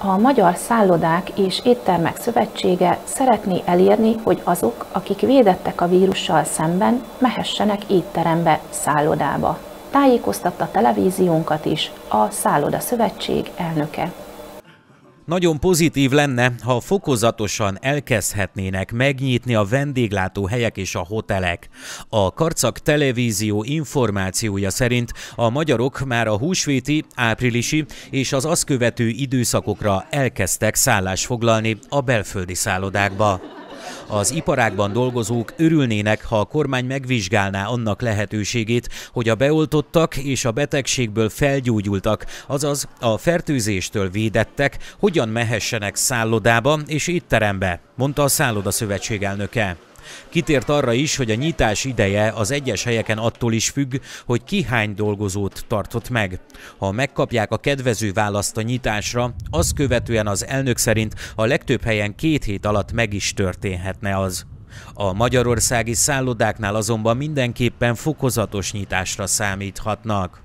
A Magyar Szállodák és Éttermek Szövetsége szeretné elérni, hogy azok, akik védettek a vírussal szemben, mehessenek étterembe, szállodába. Tájékoztatta televíziónkat is a Szálloda Szövetség elnöke. Nagyon pozitív lenne, ha fokozatosan elkezdhetnének megnyitni a vendéglátóhelyek és a hotelek. A Karcag Televízió információja szerint a magyarok már a húsvéti, áprilisi és az azt követő időszakokra elkezdtek szállást foglalni a belföldi szállodákba. Az iparágban dolgozók örülnének, ha a kormány megvizsgálná annak lehetőségét, hogy a beoltottak és a betegségből felgyógyultak, azaz a fertőzéstől védettek, hogyan mehessenek szállodába és étterembe, mondta a Szálloda Szövetség elnöke. Kitért arra is, hogy a nyitás ideje az egyes helyeken attól is függ, hogy ki hány dolgozót tartott meg. Ha megkapják a kedvező választ a nyitásra, azt követően az elnök szerint a legtöbb helyen 2 hét alatt meg is történhetne az. A magyarországi szállodáknál azonban mindenképpen fokozatos nyitásra számíthatnak.